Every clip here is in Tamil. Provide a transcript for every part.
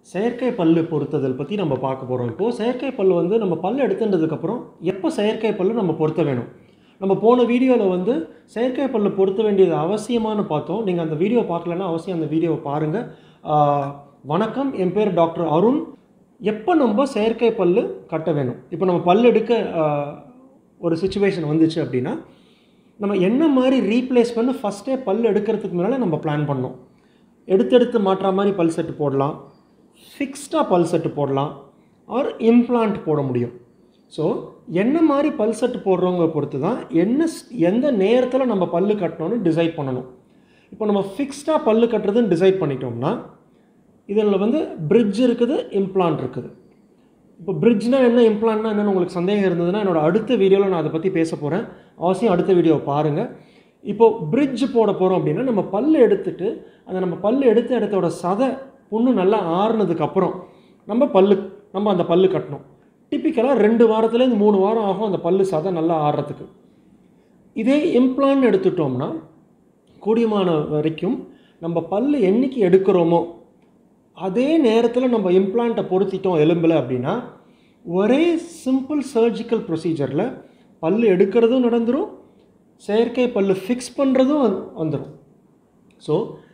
செயற்கை பல்லு பொருத்துதல் பற்றி நம்ம பார்க்க போகிறோம். இப்போது செயற்கை பல்லு வந்து நம்ம பல்லு எடுத்துட்டதுக்கப்புறம் எப்போ செயற்கை பல்லு நம்ம பொருத்த வேணும்? நம்ம போன வீடியோவில் வந்து செயற்கை பல்லு பொருத்த வேண்டியது அவசியமானு பார்த்தோம். நீங்கள் அந்த வீடியோ பார்க்கலன்னா அவசியம் அந்த வீடியோவை பாருங்கள். வணக்கம், என் பேர் டாக்டர் அருண். எப்போ நம்ம செயற்கை பல்லு கட்ட வேணும்? இப்போ நம்ம பல்லு எடுக்க ஒரு சுச்சுவேஷன் வந்துச்சு அப்படின்னா நம்ம என்ன மாதிரி ரீப்ளேஸ் பண்ணி ஃபஸ்ட்டே பல்லு எடுக்கிறதுக்கு முன்னால் நம்ம பிளான் பண்ணோம். எடுத்து மாற்றுற மாதிரி பல் செட்டு போடலாம், ஃபிக்ஸ்டாக பல் செட்டு போடலாம், ஆர் இம்ப்ளான்ட் போட முடியும். ஸோ என்ன மாதிரி பல் செட்டு போடுறவங்க பொறுத்து தான் எந்த நேரத்தில் நம்ம பல்லு கட்டணும்னு டிசைட் பண்ணணும். இப்போ நம்ம ஃபிக்ஸ்டாக பல்லு கட்டுறதுன்னு டிசைட் பண்ணிட்டோம்னா இதில் வந்து பிரிட்ஜ் இருக்குது, இம்ப்ளான்ட் இருக்குது. இப்போ பிரிட்ஜ்னால் என்ன, இம்ப்ளான்ட்னா என்னென்னு உங்களுக்கு சந்தேகம் இருந்ததுன்னா என்னோடய அடுத்த வீடியோவில் நான் அதை பற்றி பேச போகிறேன். அவசியம் அடுத்த வீடியோவை பாருங்கள். இப்போது பிரிட்ஜ் போட போகிறோம் அப்படின்னா நம்ம பல்லு எடுத்துட்டு நம்ம பல்லு எடுத்த இடத்தோட சதை புண்ணு நல்லா ஆறுனதுக்கப்புறம் நம்ம அந்த பல்லு கட்டணும். டிப்பிக்கலாக 2 வாரத்துலேருந்து 3 வாரம் ஆகும் அந்த பல்லு சதை நல்லா ஆறுறதுக்கு. இதே இம்ப்ளான்ட் எடுத்துட்டோம்னா கூடியமான வரைக்கும் நம்ம பல்லு என்றைக்கு எடுக்கிறோமோ அதே நேரத்தில் நம்ம இம்ப்ளான்ட்டை பொருத்திட்டோம் எலும்பில் அப்படின்னா ஒரே சிம்பிள் சர்ஜிக்கல் ப்ரொசீஜரில் பல்லு எடுக்கிறதும் நடந்துடும், செயற்கை பல்லு ஃபிக்ஸ் பண்ணுறதும் வந்துடும். ஸோ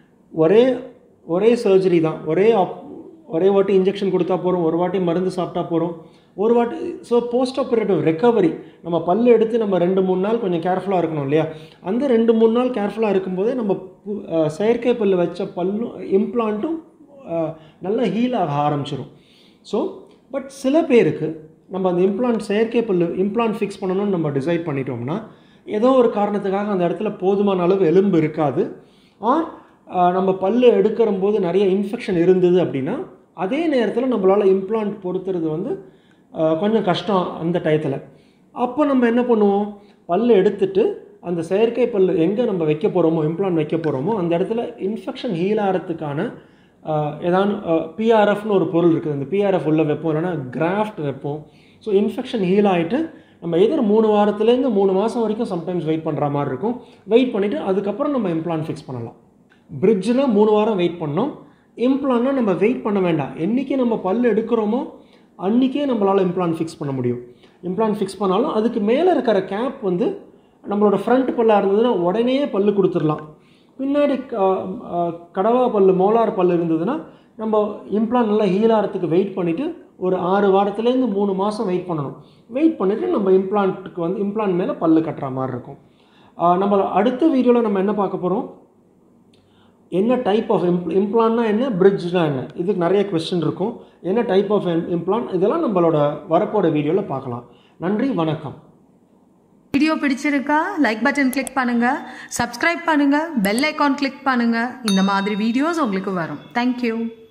ஒரே சர்ஜரி தான், ஒரே வாட்டி இன்ஜெக்ஷன் கொடுத்தா போகிறோம், ஒரு வாட்டி மருந்து சாப்பிட்டா போகிறோம், ஒரு வாட்டி. ஸோ போஸ்ட் ஆப்ரேட்டிவ் ரெக்கவரி நம்ம பல்லு எடுத்து நம்ம 2-3 நாள் கொஞ்சம் கேர்ஃபுல்லாக இருக்கணும் இல்லையா? அந்த 2-3 நாள் கேர்ஃபுல்லாக இருக்கும்போதே நம்ம செயற்கை பல்லு வச்ச பல்லும் இம்ப்ளான்ட்டும் நல்லா ஹீல் ஆக ஆரம்பிச்சிடும். ஸோ பட் சில பேருக்கு நம்ம அந்த செயற்கை பல்லு இம்ப்ளான்ட் ஃபிக்ஸ் பண்ணணும்னு நம்ம டிசைட் பண்ணிட்டோம்னா ஏதோ ஒரு காரணத்துக்காக அந்த இடத்துல போதுமான அளவு எலும்பு இருக்காது, ஆர் நம்ம பல்லு எடுக்கிற போது நிறைய இன்ஃபெக்ஷன் இருந்தது அப்படின்னா அதே நேரத்தில் நம்மளால் இம்ப்ளான்ட் பொறுத்துறது வந்து கொஞ்சம் கஷ்டம் அந்த டயத்தில். அப்போ நம்ம என்ன பண்ணுவோம், பல்லு எடுத்துட்டு அந்த செயற்கை பல்லு எங்கே நம்ம வைக்க போகிறோமோ, இம்ப்ளான்ட் வைக்க போகிறோமோ அந்த இடத்துல இன்ஃபெக்ஷன் ஹீல் ஆகிறதுக்கான ஏதாவது பிஆர்எஃப்னு ஒரு பொருள் இருக்குது, அந்த பிஆர்எஃப் உள்ள வைப்போம், இல்லைனா கிராஃப்ட் வைப்போம். ஸோ இன்ஃபெக்ஷன் ஹீல் ஆகிட்டு நம்ம எதிர் 3 வாரத்துலேருந்து 3 மாதம் வரைக்கும் சம்டைம்ஸ் வெயிட் பண்ணுற மாதிரி இருக்கும். வெயிட் பண்ணிவிட்டு அதுக்கப்புறம் நம்ம இம்ப்ளான்ட் ஃபிக்ஸ் பண்ணலாம். பிரிட்ஜில் 3 வாரம் வெயிட் பண்ணோம். இம்ப்ளான்ட்னா நம்ம வெயிட் பண்ண வேண்டாம், என்றைக்கு நம்ம பல்லு எடுக்கிறோமோ அன்றைக்கே நம்மளால் இம்ப்ளான்ட் ஃபிக்ஸ் பண்ண முடியும். இம்ப்ளான்ட் ஃபிக்ஸ் பண்ணாலும் அதுக்கு மேலே இருக்கிற கேப் வந்து நம்மளோட ஃப்ரண்ட் பல்லாக இருந்ததுன்னா உடனே பல்லு கொடுத்துடலாம். பின்னாடி கடவா பல்லு மோலார் பல்லு இருந்ததுன்னா நம்ம இம்ப்ளான்ட் நல்லா ஹீல் ஆகிறதுக்கு வெயிட் பண்ணிவிட்டு ஒரு 6 வாரத்துலேருந்து 3 மாதம் வெயிட் பண்ணணும். வெயிட் பண்ணிவிட்டு நம்ம இம்ப்ளான்ட் மேலே பல்லு கட்டுற மாதிரி இருக்கும். நம்ம அடுத்த வீடியோவில் நம்ம என்ன பார்க்க போகிறோம், என்ன டைப் ஆஃப் இம்ப்ளான்ட்னா என்ன, பிரிட்ஜ்னா என்ன, இதுக்கு நிறைய கொஸ்டின் இருக்கும். என்ன டைப் ஆஃப் இம்ப்ளான்ட், இதெல்லாம் நம்மளோட வரப்போட வீடியோவில் பார்க்கலாம். நன்றி, வணக்கம். வீடியோ பிடிச்சிருக்கா? லைக் பட்டன் கிளிக் பண்ணுங்க, சப்ஸ்கிரைப் பண்ணுங்க, பெல் ஐகான் கிளிக் பண்ணுங்க. இந்த மாதிரி வீடியோஸ் உங்களுக்கு வரும். தேங்க்யூ.